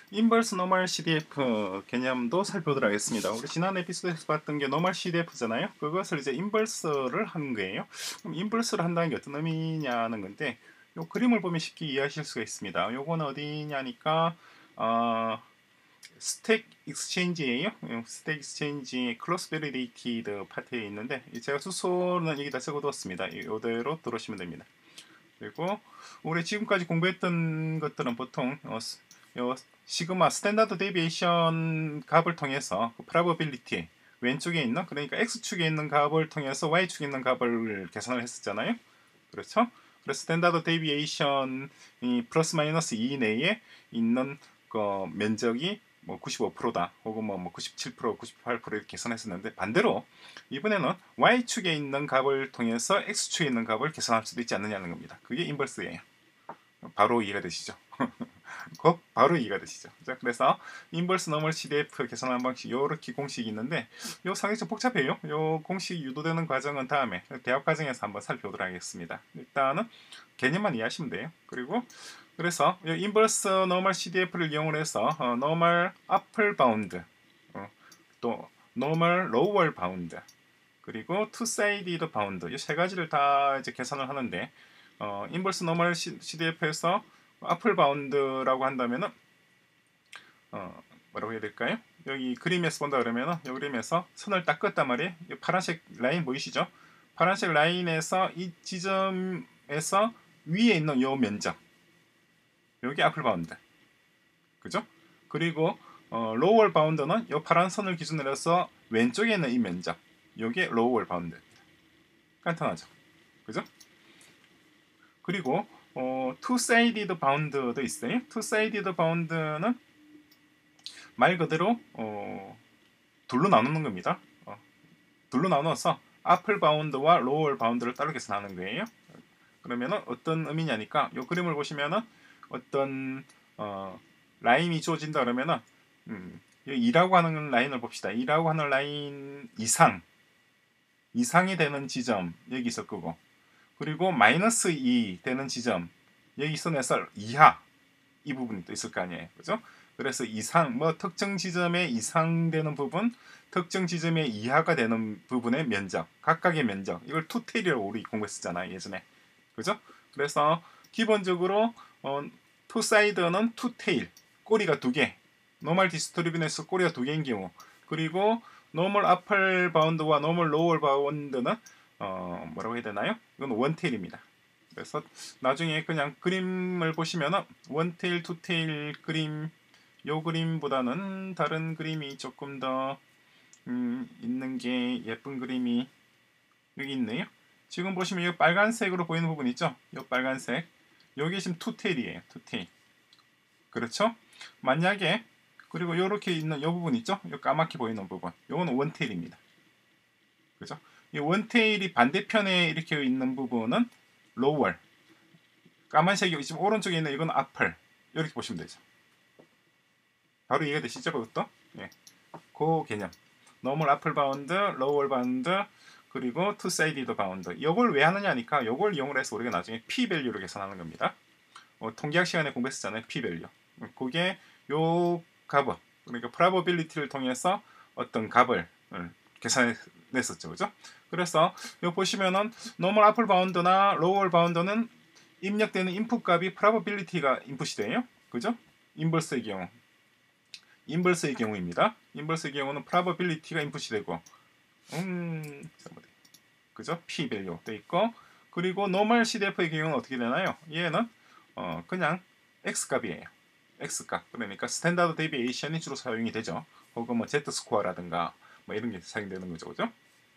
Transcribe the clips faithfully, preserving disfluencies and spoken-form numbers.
인버스 노멀 씨디에프 개념도 살펴보도록 하겠습니다. 우리 지난 에피소드에서 봤던 게 노멀 씨디에프잖아요. 그것을 이제 인버스를 하는 거예요. 그럼 인버스를 한다는 게 어떤 의미냐는 건데, 요 그림을 보면 쉽게 이해하실 수가 있습니다. 요건 어디냐니까 어, 스택 익스체인지예요. 스택 익스체인지 클로스 베리데이티드 파트에 있는데, 제가 수소는 여기다 적어두었습니다. 이대로 들어오시면 됩니다. 그리고 우리 지금까지 공부했던 것들은 보통 어, 요 시그마 스탠다드 데비에이션 값을 통해서 그 프로버빌리티 왼쪽에 있는, 그러니까 x축에 있는 값을 통해서 y축에 있는 값을 계산을 했었잖아요. 그렇죠? 그래서 스탠다드 데비에이션이 플러스 마이너스 이 내에 있는 그 면적이 뭐 구십오 퍼센트다 혹은 뭐, 뭐 구십칠 퍼센트, 구십팔 퍼센트 이렇게 계산했었는데, 반대로 이번에는 y축에 있는 값을 통해서 x축에 있는 값을 계산할 수도 있지 않느냐는 겁니다. 그게 인버스예요. 바로 이해가 되시죠? 곧 바로 이해가 되시죠? 그래서 인버스 노멀 씨디에프 계산하는 방식, 이렇게 공식이 있는데 요 상당히 좀 복잡해요. 요 공식이 유도되는 과정은 다음에 대학 과정에서 한번 살펴보도록 하겠습니다. 일단은 개념만 이해하시면 돼요. 그리고 그래서 인버스 노멀 씨디에프를 이용해서 어, 노멀 어플 바운드, 어, 또 노멀 로월 바운드, 그리고 투 사이디드 바운드, 이 세 가지를 다 이제 계산을 하는데, 어, 인버스 노멀 씨디에프에서 어플 바운드라고 한다면은 어, 뭐라고 해야 될까요? 여기 그림에서 본다 그러면은 이 그림에서 선을 딱 긋단 말이에요. 이 파란색 라인 보이시죠? 파란색 라인에서 이 지점에서 위에 있는 요 면적, 여기 어플 바운드, 그죠? 그리고 어, 로월 바운드는 이 파란 선을 기준으로 해서 왼쪽에 있는 이 면적, 요게 로월 바운드. 간단하죠, 그죠? 그리고 어, two-sided bound도 있어요. two-sided bound는 말 그대로 어, 둘로 나누는 겁니다. 어, 둘로 나눠서 upper bound와 lower bound를 따로 계산하는 거예요. 그러면은 어떤 의미냐니까, 이 그림을 보시면은 어떤 어, 라인이 주어진다 그러면은 음, 이라고 하는 라인을 봅시다. 이라고 하는 라인 이상 이상이 되는 지점 여기 있을 거고, 그리고 마이너스 이 되는 지점 여기 선에서 이하 이 부분이 또 있을 거 아니에요, 그죠? 그래서 이상, 뭐 특정 지점에 이상 되는 부분, 특정 지점에 이하가 되는 부분의 면적, 각각의 면적, 이걸 투테일이라고 우리 공부했었잖아요, 예전에, 그죠? 그래서 기본적으로 어, 투사이드는 투테일, 꼬리가 두 개, 노멀 디스트리뷰션에서 꼬리가 두 개인 경우, 그리고 노멀 어플 바운드와 노멀 로월 바운드는 어, 뭐라고 해야 되나요? 이건 원테일입니다. 그래서 나중에 그냥 그림을 보시면은 원테일, 투테일 그림, 요 그림보다는 다른 그림이 조금 더 음, 있는 게 예쁜 그림이 여기 있네요. 지금 보시면 이 빨간색으로 보이는 부분 있죠? 이 빨간색, 여기 지금 투테일이에요. 투테일. 그렇죠? 만약에 그리고 요렇게 있는 요 부분 있죠? 요 까맣게 보이는 부분, 요건 원테일입니다. 그죠? 이 원테일이 반대편에 이렇게 있는 부분은 로월, 까만색이 지금 오른쪽에 있는 이건 앞을, 이렇게 보시면 되죠. 바로 이해가 되시죠? 그것도? 예. 그 개념. 노멀 어플 바운드, 로월 바운드, 그리고 투 사이디드 바운드. 이걸 왜 하느냐니까, 이걸 이용을 해서 우리가 나중에 p 밸류를 계산하는 겁니다. 어, 통계학 시간에 공부했었잖아요. p 밸류. 그게 요 값을, 그러니까 프로버빌리티를 통해서 어떤 값을 계산했었죠, 그죠? 그래서 요 보시면은 노멀 어플 바운드나 로월 바운드는 입력되는 인풋 값이 프로버빌리티가 인풋이 돼요, 그죠? 인버스의 경우, 인버스의 경우입니다. 인버스의 경우는 프로버빌리티가 인풋이 되고, 음, 그죠? p 밸류 돼 있고, 그리고 노멀 씨디에프의 경우는 어떻게 되나요? 얘는 어, 그냥 x 값이에요. x 값. 그러니까 스탠다드 데비에이션이 주로 사용이 되죠. 혹은 뭐 z 스코어라든가 뭐 이런 게 사용되는 거죠, 그죠?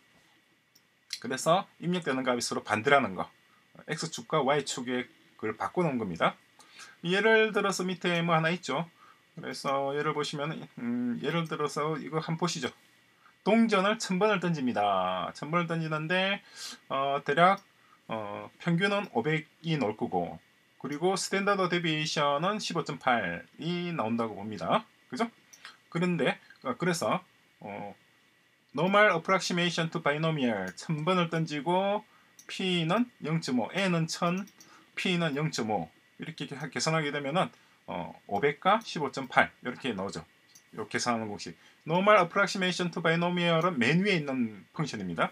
그래서 입력되는 값이 서로 반대라는 거, x축과 y축의 그걸 바꿔놓은 겁니다. 예를 들어서 밑에 뭐 하나 있죠. 그래서 예를 보시면 음, 예를 들어서 이거 한번 보시죠. 동전을 천 번을 던집니다. 천 번을 던지는데 어, 대략 어, 평균은 오백이 나올 거고, 그리고 스탠다드 데비에이션은 십오 점 팔이 나온다고 봅니다. 그죠? 그런데 어, 그래서 어, normal approximation to binomial 천 번을 던지고 p는 영 점 오, n은 천, p는 영 점 오 이렇게 계산하게 되면은 어, 오백과 십오 점 팔 이렇게 나오죠. 이렇게 계산하는 공식. Normal approximation to binomial은 맨 위에 있는 펑션입니다.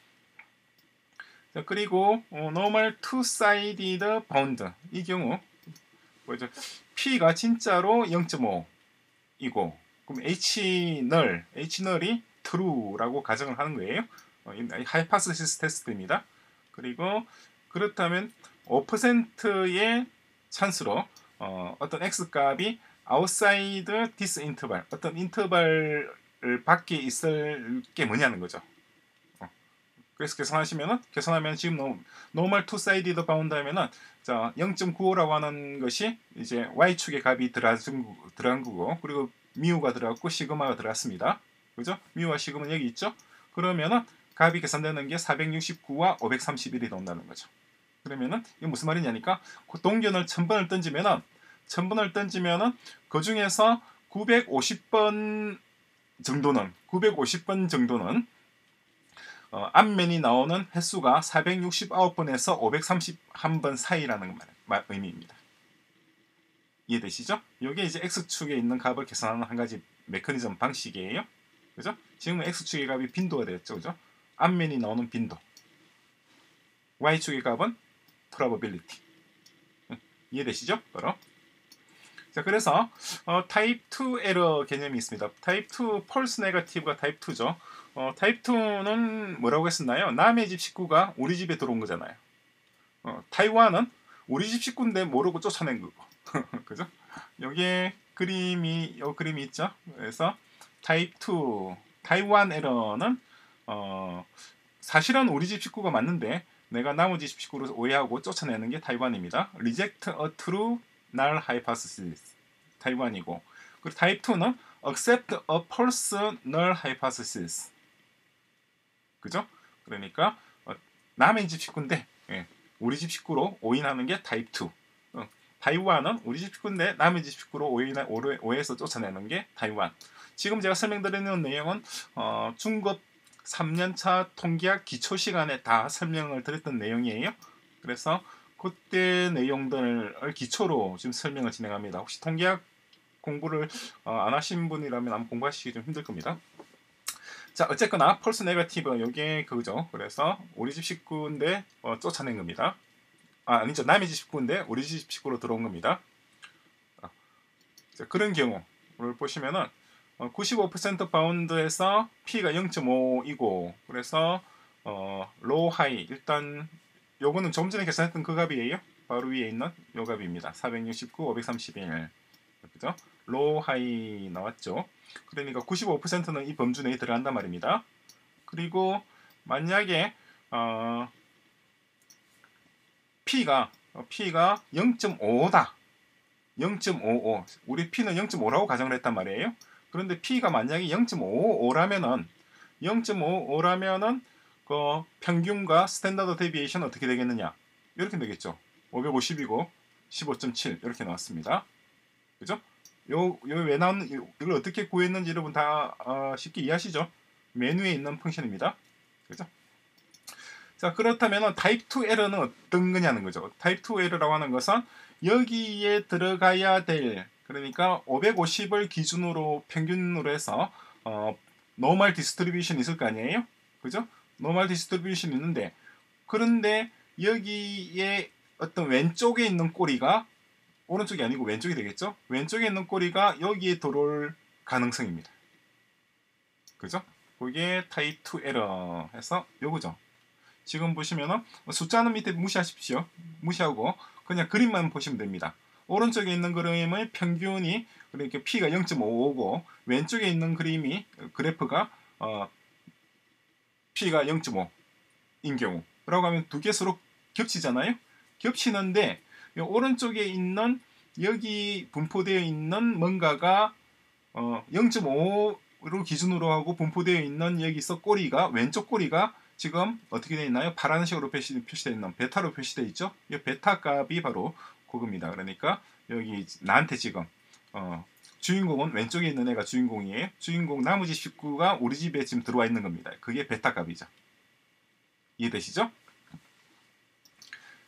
자, 그리고 어, Normal two-sided bound 이 경우 뭐죠? P가 진짜로 영 점 오이고 그럼 H null, H null이 true라고 가정을 하는 거예요. 어, 하이파스시스 테스트입니다. 그리고 그렇다면 오 퍼센트의 찬스로 어, 어떤 x 값이 outside this interval, 어떤 인터벌 밖에 있을 게 뭐냐는 거죠. 어. 그래서 계산하시면은 계산하면 지금 normal two-sided bound 하면은 자 영 점 구오라고 하는 것이 이제 y축의 값이 들어간, 들어간 거고 그리고 미우가 들어갔고 시그마가 들어갔습니다. 그죠? 미우와 시그마는 여기 있죠? 그러면은 값이 계산되는 게 사백육십구와 오백삼십일이 나온다는 거죠. 그러면은 이게 무슨 말이냐니까 그 동전을 천 번을 던지면은 천 번을 던지면은 그 중에서 구백오십 번 정도는 구백오십 번 정도는 어, 앞면이 나오는 횟수가 사백육십구 번에서 오백삼십일 번 사이라는 말, 말, 의미입니다. 이해되시죠? 이게 이제 x축에 있는 값을 계산하는 한 가지 메커니즘 방식이에요. 그죠? 지금은 x축의 값이 빈도가 되었죠. 그죠? 앞면이 나오는 빈도. y축의 값은 probability. 이해되시죠? 바로. 자, 그래서 어, 타입 투 에러 개념이 있습니다. 타입 투 펄스 네거티브가 타입 투죠. 어, 타입 투는 뭐라고 했었나요? 남의 집 식구가 우리 집에 들어온 거잖아요. 어, 타입 원은 우리 집 식구인데 모르고 쫓아낸 거고. 그죠? 여기에 그림이 요 그림이 있죠. 그래서 타입 투, 타입 원 에러는 어, 사실은 우리 집 식구가 맞는데 내가 나머지 집 식구를 오해하고 쫓아내는 게 타입 원입니다. Reject a true null hypothesis 타입 원이고 그리고 타입 투는 Accept a false null hypothesis 그죠? 그러니까 어, 남의 집 식구인데 예, 우리 집 식구로 오인하는 게 타입 투 어, 타입 원은 우리 집 식구인데 남의 집 식구로 오인하, 오해해서 쫓아내는 게 타입 원 지금 제가 설명드리는 내용은 어, 중급 삼 년차 통계학 기초 시간에 다 설명을 드렸던 내용이에요. 그래서 그때 내용들을 기초로 지금 설명을 진행합니다. 혹시 통계학 공부를 어, 안 하신 분이라면 아마 공부하시기 좀 힘들 겁니다. 자, 어쨌거나 펄스 네거티브 이게 그거죠. 그래서 우리 집 식구인데 어, 쫓아낸 겁니다. 아, 아니죠. 남의 집 식구인데 우리 집 식구로 들어온 겁니다. 어, 자, 그런 경우를 보시면은 구십오 퍼센트 바운드에서 P가 영 점 오이고 그래서 어, 로우 하이 일단 요거는 좀 전에 계산했던 그 값이에요. 바로 위에 있는 요 값입니다. 사백육십구, 오백삼십일 그죠? 로우 하이 나왔죠. 그러니까 구십오 퍼센트는 이 범주 내에 들어간단 말입니다. 그리고 만약에 어, P가 P가 영 점 오다. 영 점 오오 우리 P는 영 점 오라고 가정을 했단 말이에요. 그런데 P가 만약에 영 점 오오라면은 영 점 오오라면은 그 평균과 스탠다드 데비에이션 어떻게 되겠느냐? 이렇게 되겠죠. 오백오십이고 십오 점 칠 이렇게 나왔습니다. 그죠? 요, 요 왜 나온 이걸 어떻게 구했는지 여러분 다 어, 쉽게 이해하시죠? 메뉴에 있는 펑션입니다. 그죠? 자, 그렇다면 타입 투 에러는 어떤 거냐는 거죠. 타입 투 에러라고 하는 것은 여기에 들어가야 될 그러니까 오백오십을 기준으로 평균으로 해서 어, 노멀 디스트리뷰션 있을 거 아니에요? 그죠? 노멀 디스트리뷰션 있는데 그런데 여기에 어떤 왼쪽에 있는 꼬리가 오른쪽이 아니고 왼쪽이 되겠죠? 왼쪽에 있는 꼬리가 여기에 들어올 가능성입니다. 그죠? 그게 타입 투 에러 해서 요거죠. 지금 보시면은 숫자는 밑에 무시하십시오. 무시하고 그냥 그림만 보시면 됩니다. 오른쪽에 있는 그림의 평균이 그러니까 P가 영 점 오오고 왼쪽에 있는 그림이 그래프가 어, P가 영 점 오인 경우 라고 하면 두 개 서로 겹치잖아요. 겹치는데 오른쪽에 있는 여기 분포되어 있는 뭔가가 어, 영 점 오로 기준으로 하고 분포되어 있는 여기서 꼬리가 왼쪽 꼬리가 지금 어떻게 되어 있나요? 파란색으로 표시, 표시되어 있는 베타로 표시되어 있죠. 이 베타 값이 바로 그겁니다. 그러니까 여기 나한테 지금 어, 주인공은 왼쪽에 있는 애가 주인공이에요. 주인공 나머지 식구가 우리 집에 지금 들어와 있는 겁니다. 그게 베타 값이죠. 이해되시죠?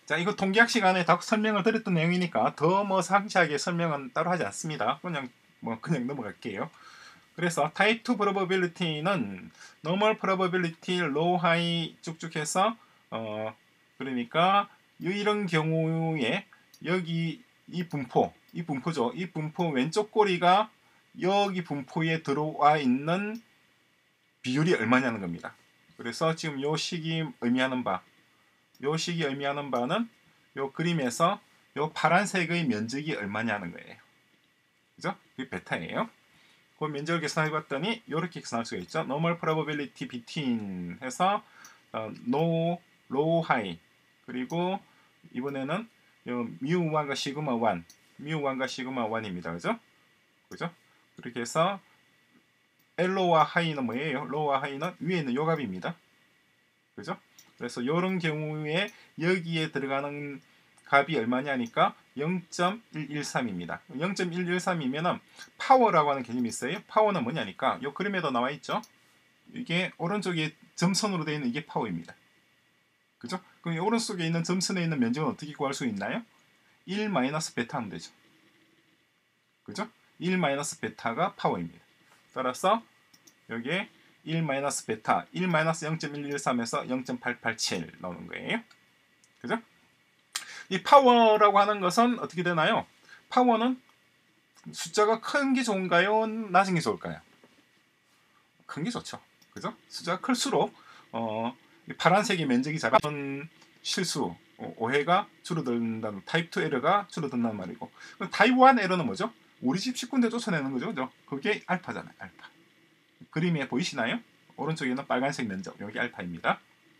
자, 이거 통계학 시간에 다 설명을 드렸던 내용이니까 더 뭐 상세하게 설명은 따로 하지 않습니다. 그냥 뭐 그냥 넘어갈게요. 그래서 타입 투 probability는 normal probability, low, high 쭉쭉 해서 어 그러니까 이런 경우에 여기 이 분포, 이 분포죠. 이 분포 왼쪽 꼬리가 여기 분포에 들어와 있는 비율이 얼마냐는 겁니다. 그래서 지금 요 식이 의미하는 바, 요 식이 의미하는 바는 요 그림에서 요 파란색의 면적이 얼마냐는 거예요. 그죠? 그게 베타예요. 그 면적을 계산해 봤더니 이렇게 계산할 수가 있죠. normal probability between 해서 어, no, low, high 그리고 이번에는 요 mu 일과 시그마 일, mu 일과 시그마 일입니다. 그죠? 그죠? 그렇게 해서 low와 high는 뭐예요? low와 high는 위에 있는 요 값입니다. 그죠? 그래서 이런 경우에 여기에 들어가는 값이 얼마냐니까 영 점 일일삼입니다. 영 점 일일삼이면은 파워라고 하는 개념이 있어요. 파워는 뭐냐니까 이 그림에도 나와 있죠. 이게 오른쪽에 점선으로 되어 있는 이게 파워입니다. 그죠? 그럼 오른쪽에 있는 점선에 있는 면적은 어떻게 구할 수 있나요? 일 마이너스 베타 하면 되죠. 그죠? 일 마이너스 베타가 파워입니다. 따라서 여기에 일 마이너스 베타, 일 마이너스 영 점 일일삼에서 영 점 팔팔칠 나오는 거예요. 그죠? 이 파워라고 하는 것은 어떻게 되나요? 파워는 숫자가 큰 게 좋은가요? 낮은 게 좋을까요? 큰 게 좋죠. 그죠? 숫자가 클수록 어, 파란색의 면적이 작은 실수, 어, 오해가 줄어든다는 타입 투 에러가 줄어든다는 말이고 타입 일 에러는 뭐죠? 우리 집 식구인데 쫓아내는 거죠. 그죠? 그게 알파잖아요. 알파. 그림에 보이시나요? 오른쪽에 있는 빨간색 면적 여기 알파입니다.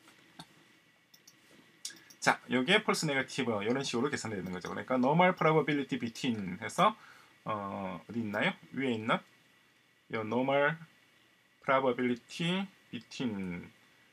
자, 여기에 펄스 네거티브 이런 식으로 계산되는 거죠. 그러니까 normal probability between 해서 어, 어디 있나요? 위에 있는 이 normal probability between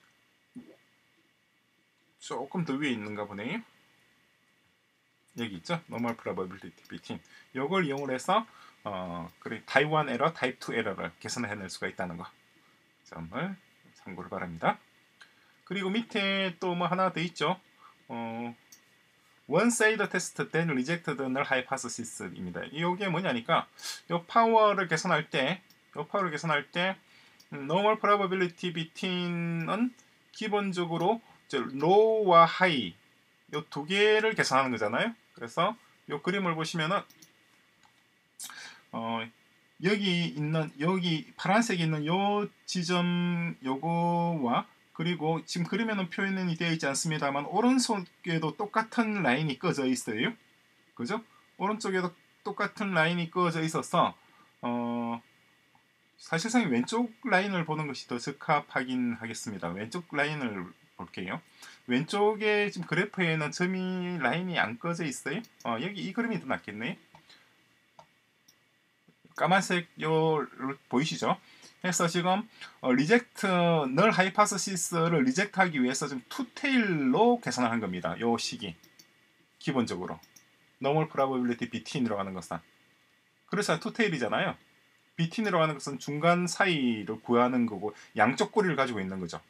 조금 더 위에 있는가 보네요. 여기 있죠? normal probability between 이걸 이용을 해서 어, 그래 타입 일 에러, 타입 투 에러를 계산해낼 수가 있다는 거 점을 참고를 바랍니다. 그리고 밑에 또 뭐 하나 더 있죠. 어, one side test then rejected null hypothesis입니다. 이게 뭐냐니까 요 파워를 계산할 때, 요 파워를 계산할 때 normal probability between은 기본적으로 low와 high 요 두 개를 계산하는 거잖아요. 그래서 요 그림을 보시면은 어, 여기 있는 여기 파란색에 있는 요 지점 요거와 그리고 지금 그림에는 표현이 되어 있지 않습니다만 오른쪽에도 똑같은 라인이 꺼져 있어요. 그죠? 오른쪽에도 똑같은 라인이 꺼져 있어서 어, 사실상 왼쪽 라인을 보는 것이 더 적합하긴 하겠습니다. 왼쪽 라인을 볼게요. 왼쪽에 지금 그래프에는 점이 라인이 안 꺼져 있어요. 어, 여기 이 그림이 더 낫겠네. 까만색 요 보이시죠? 해서 지금 어, 리젝트 널 하이파서시스를 리젝트하기 위해서 지금 투테일로 계산을 한 겁니다. 요 식이 기본적으로 normal probability between이라고 하는 것은 그래서 투테일이잖아요. between이라고 하는 것은 중간 사이를 구하는 거고 양쪽 꼬리를 가지고 있는 거죠.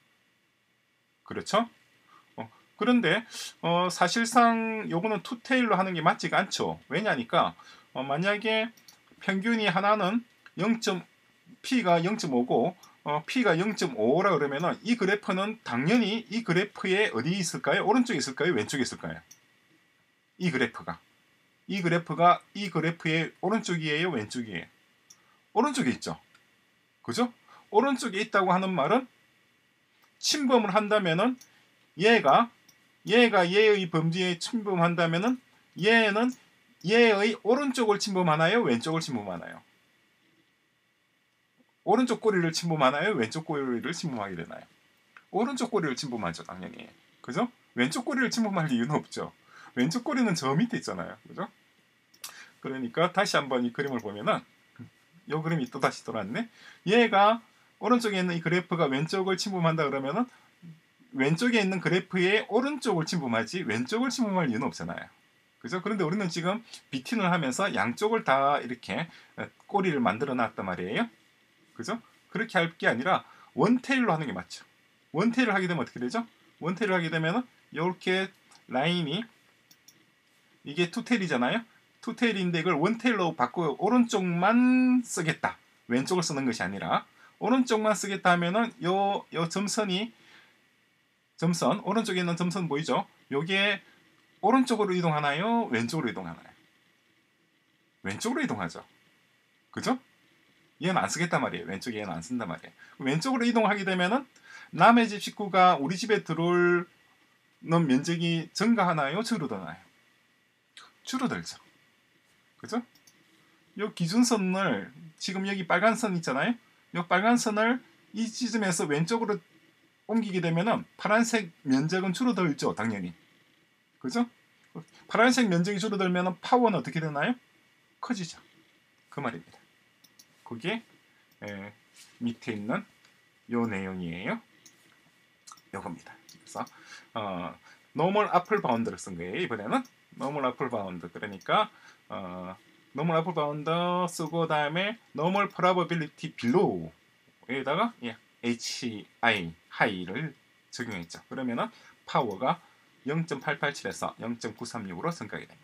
그렇죠? 어, 그런데 어, 사실상 요거는 투테일로 하는 게 맞지가 않죠. 왜냐니까 어, 만약에 평균이 하나는 영 점 P가 영 점 오고 어, P가 영 점 오라 그러면은 이 그래프는 당연히 이 그래프에 어디 있을까요? 오른쪽에 있을까요? 왼쪽에 있을까요? 이 그래프가 이 그래프가 이 그래프의 오른쪽이에요? 왼쪽이에요? 오른쪽에 있죠. 그죠? 오른쪽에 있다고 하는 말은 침범을 한다면은 얘가 얘가 얘의 범위에 침범한다면은 얘는 얘의 오른쪽을 침범하나요? 왼쪽을 침범하나요? 오른쪽 꼬리를 침범하나요? 왼쪽 꼬리를 침범하게 되나요? 오른쪽 꼬리를 침범하죠, 당연히. 그죠? 왼쪽 꼬리를 침범할 이유는 없죠. 왼쪽 꼬리는 저 밑에 있잖아요. 그죠? 그러니까 다시 한번 이 그림을 보면은 이 그림이 또 다시 돌아왔네. 얘가 오른쪽에 있는 이 그래프가 왼쪽을 침범한다 그러면은 왼쪽에 있는 그래프의 오른쪽을 침범하지 왼쪽을 침범할 이유는 없잖아요. 그죠? 그런데 우리는 지금 비틴을 하면서 양쪽을 다 이렇게 꼬리를 만들어 놨단 말이에요. 그죠? 그렇게 할 게 아니라 원테일로 하는 게 맞죠. 원테일을 하게 되면 어떻게 되죠? 원테일을 하게 되면 이렇게 라인이 이게 투테일이잖아요. 투테일인데 이걸 원테일로 바꾸고 오른쪽만 쓰겠다. 왼쪽을 쓰는 것이 아니라 오른쪽만 쓰겠다 하면은 요, 요 점선이 점선 오른쪽에 있는 점선 보이죠? 요게 오른쪽으로 이동하나요? 왼쪽으로 이동하나요? 왼쪽으로 이동하죠. 그죠? 얘는 안 쓰겠단 말이에요. 왼쪽에 얘는 안 쓴단 말이에요. 왼쪽으로 이동하게 되면은 남의 집 식구가 우리 집에 들어오는 면적이 증가하나요? 줄어드나요? 줄어들죠. 그죠? 요 기준선을 지금 여기 빨간 선 있잖아요. 요 빨간 선을 이 지점에서 왼쪽으로 옮기게 되면은 파란색 면적은 줄어들죠. 당연히. 그죠? 파란색 면적이 줄어들면 파워는 어떻게 되나요? 커지죠. 그 말입니다. 그게 에, 밑에 있는 요 내용이에요. 요겁니다. 그래서 어, normal upper bound를 쓴 거예요. 이번에는 normal upper bound. 그러니까 어, normal upper bound 쓰고 다음에 normal probability below에다가 예, hi, high를 적용했죠. 그러면은 파워가 영 점 팔팔칠에서 영 점 구삼육으로 증가하게 됩니다.